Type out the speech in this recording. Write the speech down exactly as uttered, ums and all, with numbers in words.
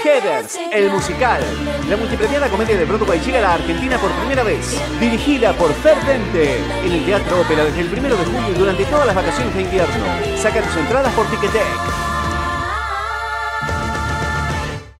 Heathers, el musical. La multipremiada comedia de Broadway llega a la Argentina por primera vez. Dirigida por Fer Dente. En el Teatro Ópera desde el primero de julio y durante todas las vacaciones de invierno. Saca tus entradas por Ticketek.